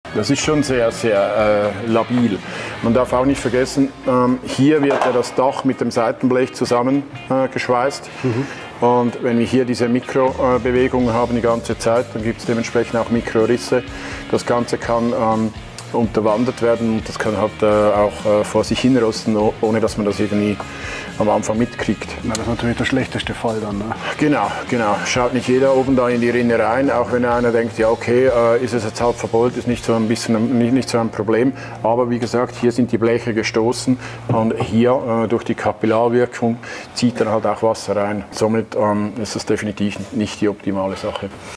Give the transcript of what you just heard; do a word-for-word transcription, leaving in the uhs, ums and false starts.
Das ist schon sehr, sehr äh, labil. Man darf auch nicht vergessen, ähm, hier wird ja das Dach mit dem Seitenblech zusammengeschweißt. Äh, mhm. Und wenn wir hier diese Mikrobewegungen haben die ganze Zeit, dann gibt es dementsprechend auch Mikrorisse. Das Ganze kann ähm, unterwandert werden und das kann halt äh, auch äh, vor sich hinrosten, ohne dass man das irgendwie am Anfang mitkriegt. Na, das ist natürlich der schlechteste Fall dann, ne? Genau, genau. Schaut nicht jeder oben da in die Rinne rein, auch wenn einer denkt, ja okay, äh, ist es jetzt halb verbeult, ist nicht so ein bisschen nicht, nicht so ein Problem. Aber wie gesagt, hier sind die Bleche gestoßen und hier äh, durch die Kapillarwirkung zieht dann halt auch Wasser rein. Somit ähm, ist das definitiv nicht die optimale Sache.